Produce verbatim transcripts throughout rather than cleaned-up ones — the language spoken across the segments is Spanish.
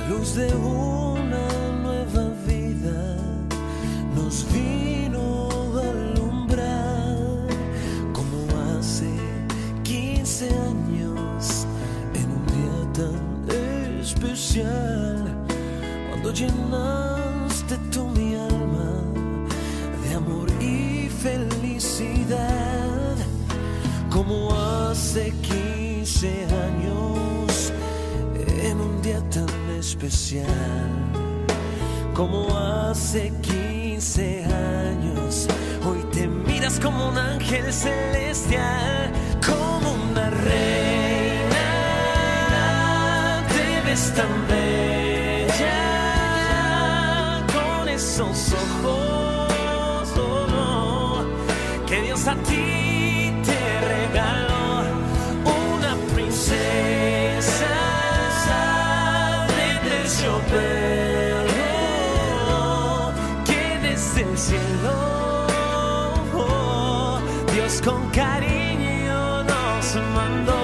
luz de una nueva vida nos vino a alumbrar, como hace quince años en un día tan especial, cuando llenaste tú mi alma de amor y felicidad, como hace quince años en un día tan especial, como hace quince años. Hoy te miras como un ángel celestial, como una reina, te ves tan bella, con esos ojos, oh, no, que Dios a ti te regaló, una princesa de terciopelo que desde el cielo, oh, Dios con cariño nos mandó.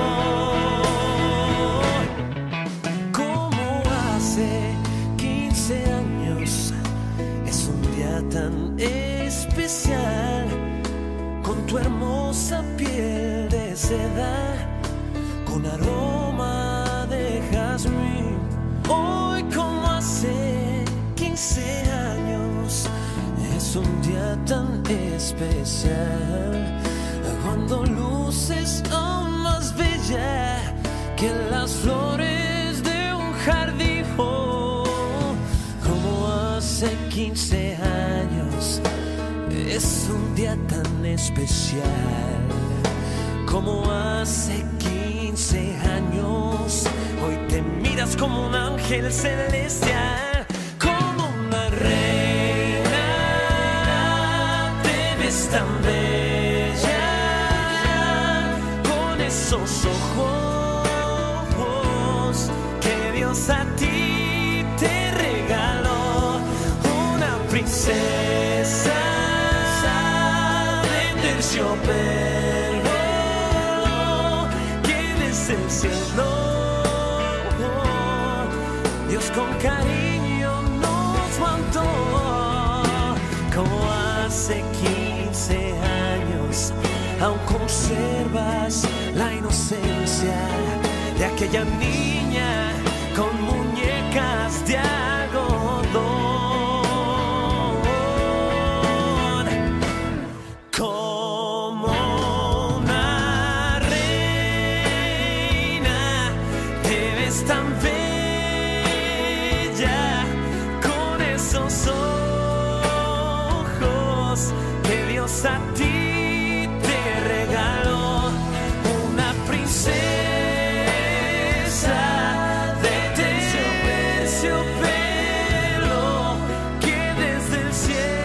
Como hace quince años es un día tan especial, con tu hermosa piel de seda, con aroma de jazmín. Hoy como hace quince años es un día tan especial, cuando luces aún más bella que las flores de un jardín. Oh, como hace quince años es un día tan especial, como hace quince años. Hoy te miras como un ángel celestial, como una reina, te ves tan bella, con esos ojos que Dios a ti te regaló, una princesa terciopelo que desde el cielo, oh, Dios con cariño nos mandó. Como hace quince años aún conservas la inocencia de aquella niña con muñecas de algodón. Tan bella, con esos ojos que Dios a ti te regaló, una princesa de terciopelo que desde el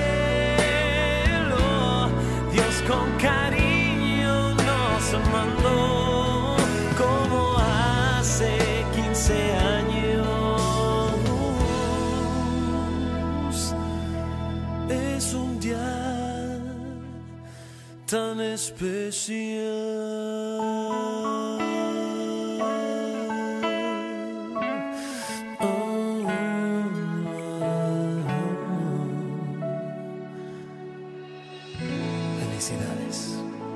cielo Dios con cariño nos mandó. Como hace quince años es un día tan especial. Oh, oh, oh. Felicidades.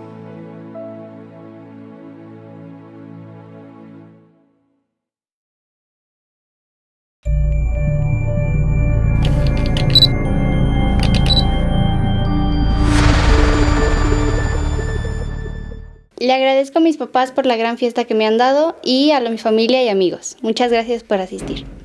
Le agradezco a mis papás por la gran fiesta que me han dado y a mi familia y amigos. Muchas gracias por asistir.